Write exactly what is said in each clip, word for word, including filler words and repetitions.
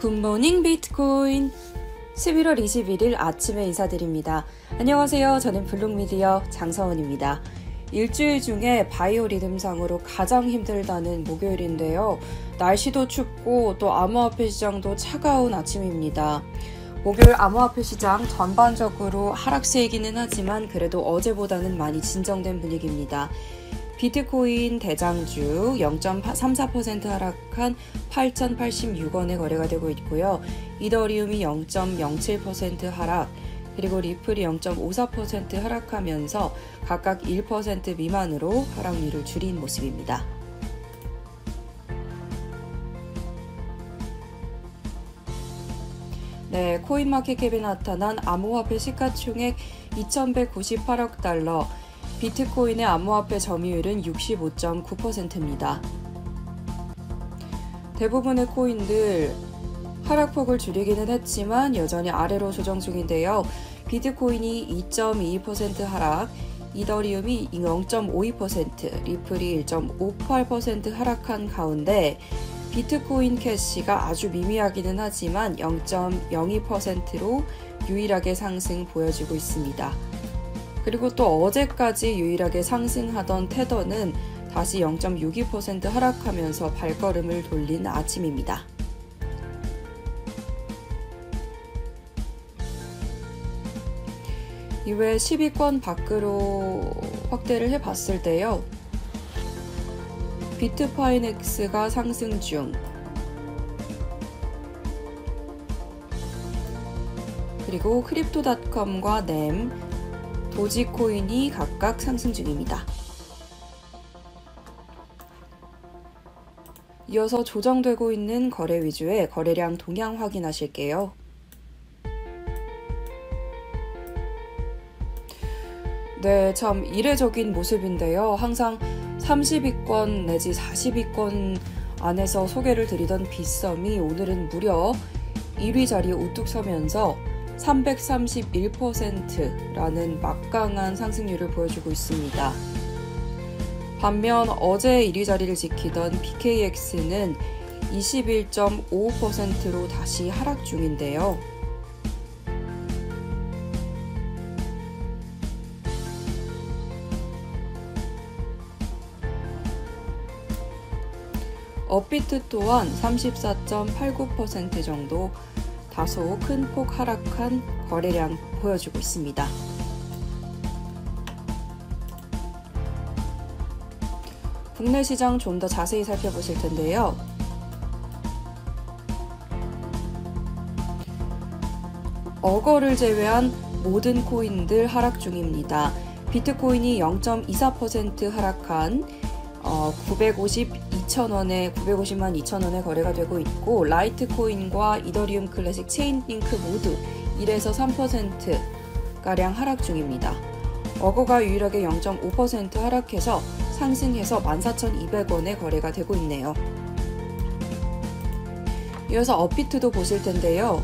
굿모닝 비트코인 십일월 이십일일 아침에 인사드립니다. 안녕하세요. 저는 블록미디어 장서원입니다. 일주일 중에 바이오리듬상으로 가장 힘들다는 목요일인데요. 날씨도 춥고 또 암호화폐 시장도 차가운 아침입니다. 목요일 암호화폐 시장 전반적으로 하락세이기는 하지만 그래도 어제보다는 많이 진정된 분위기입니다. 비트코인 대장주 영 점 삼사 퍼센트 하락한 팔천팔십육 원에 거래가 되고 있고요. 이더리움이 영 점 영칠 퍼센트 하락, 그리고 리플이 영 점 오사 퍼센트 하락하면서 각각 일 퍼센트 미만으로 하락률을 줄인 모습입니다. 네, 코인마켓캡에 나타난 암호화폐 시가총액 이천백구십팔억 달러, 비트코인의 암호화폐 점유율은 육십오 점 구 퍼센트입니다. 대부분의 코인들 하락폭을 줄이기는 했지만 여전히 아래로 조정 중인데요. 비트코인이 이 점 이이 퍼센트 하락, 이더리움이 영 점 오이 퍼센트, 리플이 일 점 오팔 퍼센트 하락한 가운데 비트코인 캐시가 아주 미미하기는 하지만 영 점 영이 퍼센트로 유일하게 상승 보여주고 있습니다. 그리고 또 어제까지 유일하게 상승하던 테더는 다시 영 점 육이 퍼센트 하락하면서 발걸음을 돌린 아침입니다. 이외에 십위권 밖으로 확대를 해봤을 때요. 비트파이넥스가 상승 중, 그리고 크립토닷컴과 넴, 도지코인이 각각 상승 중입니다. 이어서 조정되고 있는 거래 위주의 거래량 동향 확인하실게요. 네, 참 이례적인 모습인데요. 항상 삼십위권 내지 사십위권 안에서 소개를 드리던 빗썸이 오늘은 무려 일 위 자리에 우뚝 서면서 삼백삼십일 퍼센트라는 막강한 상승률을 보여주고 있습니다. 반면 어제 일 위 자리를 지키던 비케이엑스는 이십일 점 오오 퍼센트로 다시 하락 중인데요. 업비트 또한 삼십사 점 팔구 퍼센트 정도 다소 큰 폭 하락한 거래량 보여주고 있습니다. 국내 시장 좀 더 자세히 살펴보실 텐데요. 어거를 제외한 모든 코인들 하락 중입니다. 비트코인이 영 점 이사 퍼센트 하락한 어, 구백오십이천 원에 구백오십만 이천 원에 거래가 되고 있고, 라이트코인과 이더리움 클래식 체인링크 모두 일에서 삼 퍼센트 가량 하락 중입니다. 어거가 유일하게 영 점 오 퍼센트 하락해서 상승해서 만 사천이백 원에 거래가 되고 있네요. 이어서 업비트도 보실 텐데요.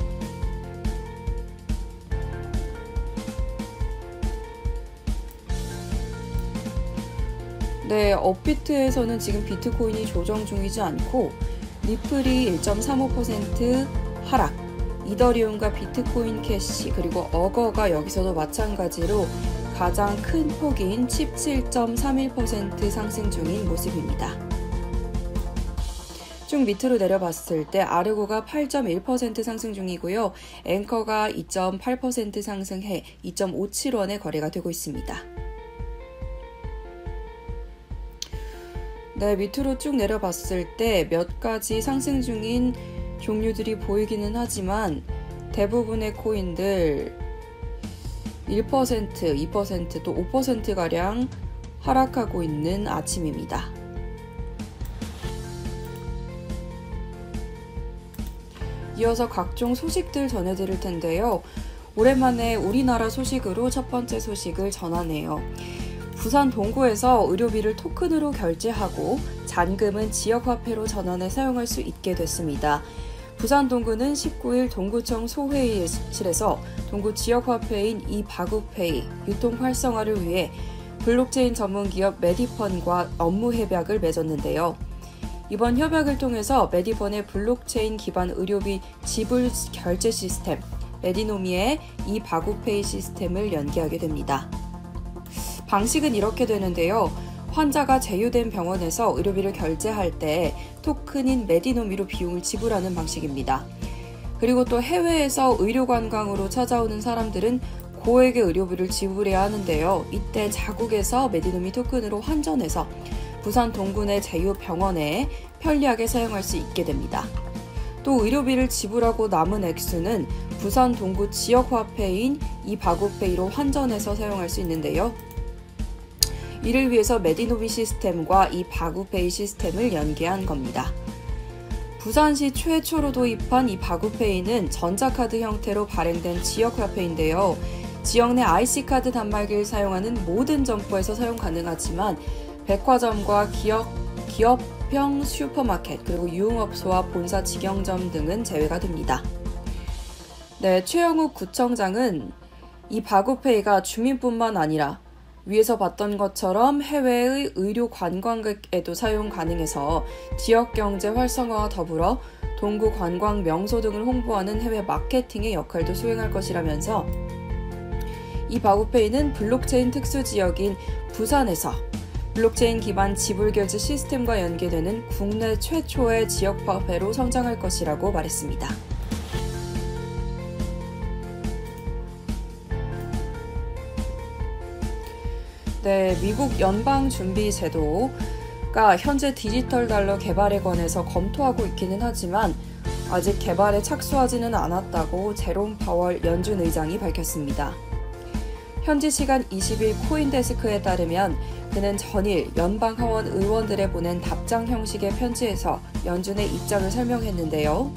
네, 업비트에서는 지금 비트코인이 조정 중이지 않고 리플이 일 점 삼오 퍼센트 하락, 이더리움과 비트코인 캐시, 그리고 어거가 여기서도 마찬가지로 가장 큰 폭인 십칠 점 삼일 퍼센트 상승 중인 모습입니다. 쭉 밑으로 내려봤을 때 아르고가 팔 점 일 퍼센트 상승 중이고요. 앵커가 이 점 팔 퍼센트 상승해 이 점 오칠 원에 거래가 되고 있습니다. 네, 밑으로 쭉 내려봤을 때 몇 가지 상승 중인 종류들이 보이기는 하지만 대부분의 코인들 일 퍼센트, 이 퍼센트, 또 오 퍼센트가량 하락하고 있는 아침입니다. 이어서 각종 소식들 전해드릴 텐데요. 오랜만에 우리나라 소식으로 첫 번째 소식을 전하네요. 부산 동구에서 의료비를 토큰으로 결제하고 잔금은 지역화폐로 전환해 사용할 수 있게 됐습니다. 부산 동구는 십구일 동구청 소회의실에서 동구 지역화폐인 이바구페이 유통 활성화를 위해 블록체인 전문기업 메디펀과 업무 협약을 맺었는데요. 이번 협약을 통해서 메디본의 블록체인 기반 의료비 지불 결제 시스템 메디노미의 이 바구페이 시스템을 연계하게 됩니다. 방식은 이렇게 되는데요. 환자가 제휴된 병원에서 의료비를 결제할 때 토큰인 메디노미로 비용을 지불하는 방식입니다. 그리고 또 해외에서 의료관광으로 찾아오는 사람들은 고액의 의료비를 지불해야 하는데요. 이때 자국에서 메디노미 토큰으로 환전해서 부산 동구 내 제휴 병원에 편리하게 사용할 수 있게 됩니다. 또 의료비를 지불하고 남은 액수는 부산 동구 지역 화폐인 이 바구페이로 환전해서 사용할 수 있는데요. 이를 위해서 메디노미 시스템과 이 바구페이 시스템을 연계한 겁니다. 부산시 최초로 도입한 이 바구페이는 전자카드 형태로 발행된 지역화폐인데요. 지역 내 아이씨카드 단말기를 사용하는 모든 점포에서 사용 가능하지만 백화점과 기업, 기업형 슈퍼마켓 그리고 유흥업소와 본사 직영점 등은 제외가 됩니다. 네, 최영욱 구청장은 이 바구페이가 주민뿐만 아니라 위에서 봤던 것처럼 해외의 의료 관광객에도 사용 가능해서 지역 경제 활성화와 더불어 동구 관광 명소 등을 홍보하는 해외 마케팅의 역할도 수행할 것이라면서 이 바구페이는 블록체인 특수 지역인 부산에서 블록체인 기반 지불 결제 시스템과 연계되는 국내 최초의 지역 화폐로 성장할 것이라고 말했습니다. 네, 미국 연방준비제도가 현재 디지털 달러 개발에 관해서 검토하고 있기는 하지만 아직 개발에 착수하지는 않았다고 제롬 파월 연준 의장이 밝혔습니다. 현지 시간 이십 일 코인데스크에 따르면 그는 전일 연방하원 의원들에 보낸 답장 형식의 편지에서 연준의 입장을 설명했는데요.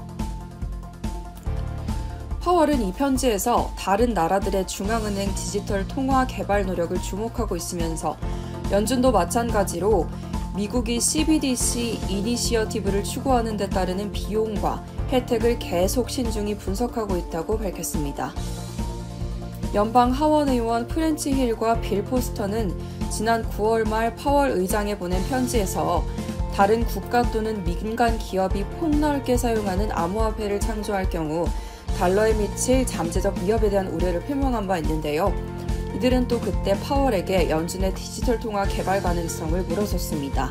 파월은 이 편지에서 다른 나라들의 중앙은행 디지털 통화 개발 노력을 주목하고 있으면서 연준도 마찬가지로 미국이 씨비디씨 이니시어티브를 추구하는 데 따르는 비용과 혜택을 계속 신중히 분석하고 있다고 밝혔습니다. 연방 하원 의원 프렌치 힐과 빌 포스터는 지난 구월 말 파월 의장에 보낸 편지에서 다른 국가 또는 민간 기업이 폭넓게 사용하는 암호화폐를 창조할 경우 달러에 미칠 잠재적 위협에 대한 우려를 표명한 바 있는데요. 이들은 또 그때 파월에게 연준의 디지털 통화 개발 가능성을 물어줬습니다.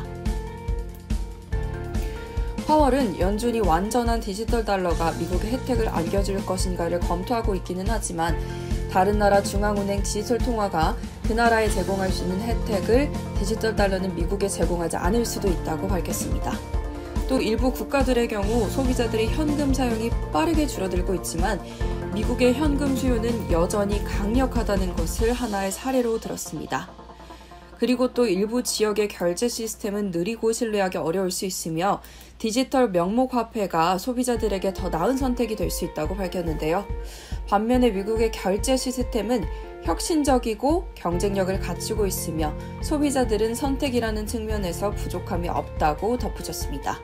파월은 연준이 완전한 디지털 달러가 미국에 혜택을 안겨줄 것인가를 검토하고 있기는 하지만 다른 나라 중앙은행 디지털 통화가 그 나라에 제공할 수 있는 혜택을 디지털 달러는 미국에 제공하지 않을 수도 있다고 밝혔습니다. 또 일부 국가들의 경우 소비자들의 현금 사용이 빠르게 줄어들고 있지만 미국의 현금 수요는 여전히 강력하다는 것을 하나의 사례로 들었습니다. 그리고 또 일부 지역의 결제 시스템은 느리고 신뢰하기 어려울 수 있으며 디지털 명목 화폐가 소비자들에게 더 나은 선택이 될 수 있다고 밝혔는데요. 반면에 미국의 결제 시스템은 혁신적이고 경쟁력을 갖추고 있으며 소비자들은 선택이라는 측면에서 부족함이 없다고 덧붙였습니다.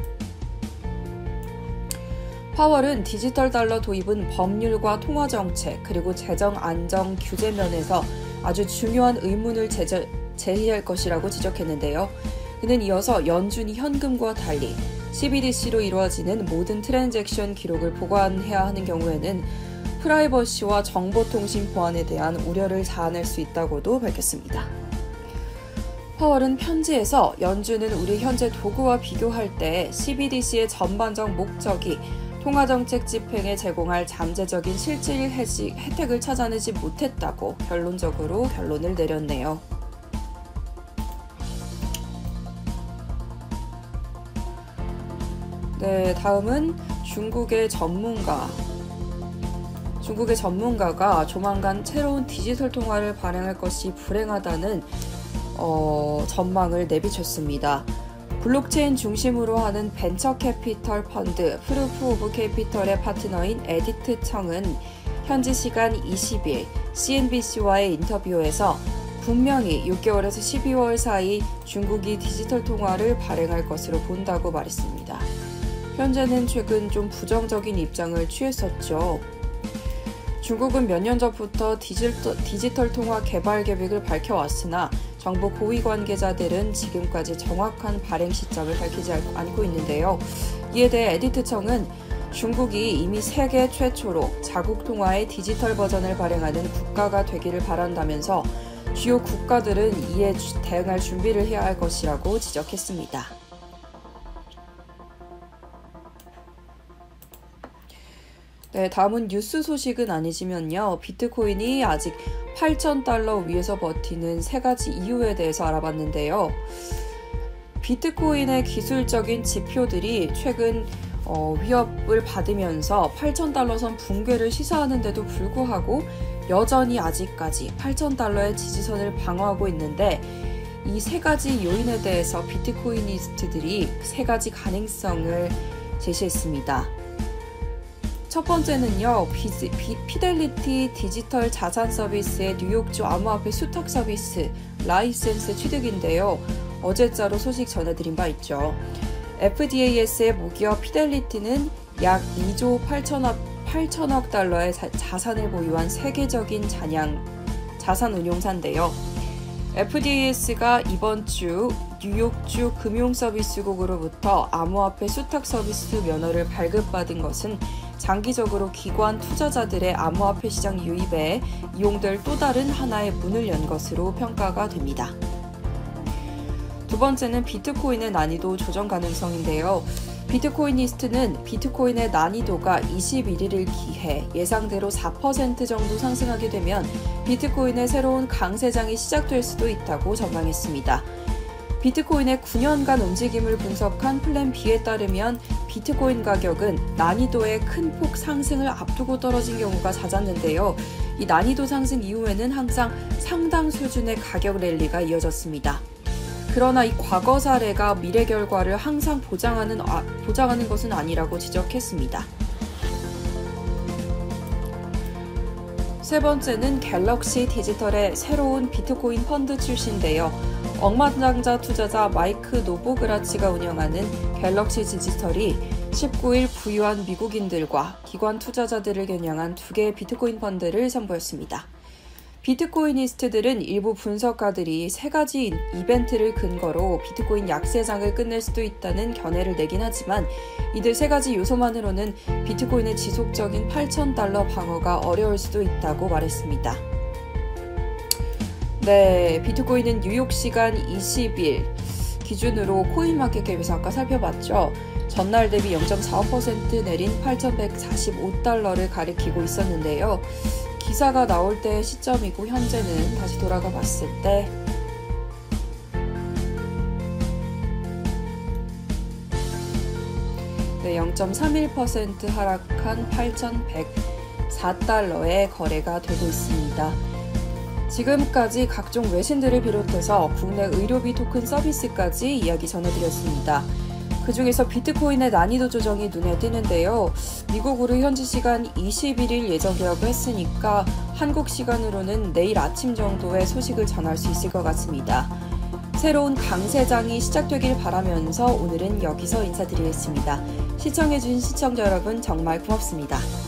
파월은 디지털 달러 도입은 법률과 통화정책 그리고 재정 안정 규제 면에서 아주 중요한 의문을 제재, 제기할 것이라고 지적했는데요. 그는 이어서 연준이 현금과 달리 씨비디씨로 이루어지는 모든 트랜잭션 기록을 보관해야 하는 경우에는 프라이버시와 정보통신 보안에 대한 우려를 자아낼 수 있다고도 밝혔습니다. 파월은 편지에서 연준은 우리 현재 도구와 비교할 때 씨비디씨의 전반적 목적이 통화정책 집행에 제공할 잠재적인 실질 혜택을 찾아내지 못했다고 결론적으로 결론을 내렸네요. 네, 다음은 중국의 전문가. 중국의 전문가가 조만간 새로운 디지털 통화를 발행할 것이 불행하다는 어, 전망을 내비쳤습니다. 블록체인 중심으로 하는 벤처 캐피털 펀드 프루프 오브 캐피털의 파트너인 에디트 청은 현지 시간 이십 일 씨엔비씨와의 인터뷰에서 분명히 육 개월에서 십이월 사이 중국이 디지털 통화를 발행할 것으로 본다고 말했습니다. 현재는 최근 좀 부정적인 입장을 취했었죠. 중국은 몇 년 전부터 디지털, 디지털 통화 개발 계획을 밝혀왔으나 정부 고위 관계자들은 지금까지 정확한 발행 시점을 밝히지 않고 있는데요. 이에 대해 에디트청은 중국이 이미 세계 최초로 자국 통화의 디지털 버전을 발행하는 국가가 되기를 바란다면서 주요 국가들은 이에 대응할 준비를 해야 할 것이라고 지적했습니다. 네, 다음은 뉴스 소식은 아니지만요. 비트코인이 아직 팔천 달러 위에서 버티는 세 가지 이유에 대해서 알아봤는데요. 비트코인의 기술적인 지표들이 최근 어, 위협을 받으면서 팔천 달러 선 붕괴를 시사하는데도 불구하고 여전히 아직까지 팔천 달러의 지지선을 방어하고 있는데 이 세 가지 요인에 대해서 비트코이니스트들이 세 가지 가능성을 제시했습니다. 첫 번째는요, 비, 비, 피델리티 디지털 자산 서비스의 뉴욕주 암호화폐 수탁 서비스 라이센스 취득인데요. 어제자로 소식 전해드린 바 있죠. 에프디에이에스의 모기업 피델리티는 약 이조 팔천억 달러의 자, 자산을 보유한 세계적인 잔양 자산 운용사인데요. 에프디에이에스가 이번 주 뉴욕주 금융서비스국으로부터 암호화폐 수탁 서비스 면허를 발급받은 것은 장기적으로 기관 투자자들의 암호화폐 시장 유입에 이용될 또 다른 하나의 문을 연 것으로 평가가 됩니다. 두 번째는 비트코인의 난이도 조정 가능성인데요. 비트코이니스트는 비트코인의 난이도가 이십일 일을 기해 예상대로 사 퍼센트 정도 상승하게 되면 비트코인의 새로운 강세장이 시작될 수도 있다고 전망했습니다. 비트코인의 구 년간 움직임을 분석한 플랜 B에 따르면 비트코인 가격은 난이도의 큰 폭 상승을 앞두고 떨어진 경우가 잦았는데요. 이 난이도 상승 이후에는 항상 상당 수준의 가격 랠리가 이어졌습니다. 그러나 이 과거 사례가 미래 결과를 항상 보장하는, 아, 보장하는 것은 아니라고 지적했습니다. 세 번째는 갤럭시 디지털의 새로운 비트코인 펀드 출시인데요. 억만장자 투자자 마이크 노보그라치가 운영하는 갤럭시 디지털이 십구 일 부유한 미국인들과 기관 투자자들을 겨냥한 두 개의 비트코인 펀드를 선보였습니다. 비트코이니스트들은 일부 분석가들이 세 가지 이벤트를 근거로 비트코인 약세장을 끝낼 수도 있다는 견해를 내긴 하지만 이들 세 가지 요소만으로는 비트코인의 지속적인 팔천 달러 방어가 어려울 수도 있다고 말했습니다. 네, 비트코인은 뉴욕 시간 이십 일 기준으로 코인마켓캡에서 아까 살펴봤죠. 전날 대비 영 점 사오 퍼센트 내린 팔천백사십오 달러를 가리키고 있었는데요. 기사가 나올 때의 시점이고 현재는 다시 돌아가 봤을 때 네, 영 점 삼일 퍼센트 하락한 팔천백사 달러의 거래가 되고 있습니다. 지금까지 각종 외신들을 비롯해서 국내 의료비 토큰 서비스까지 이야기 전해드렸습니다. 그 중에서 비트코인의 난이도 조정이 눈에 띄는데요. 미국으로 현지 시간 이십일 일 예정이라고 했으니까 한국 시간으로는 내일 아침 정도의 소식을 전할 수 있을 것 같습니다. 새로운 강세장이 시작되길 바라면서 오늘은 여기서 인사드리겠습니다. 시청해주신 시청자 여러분 정말 고맙습니다.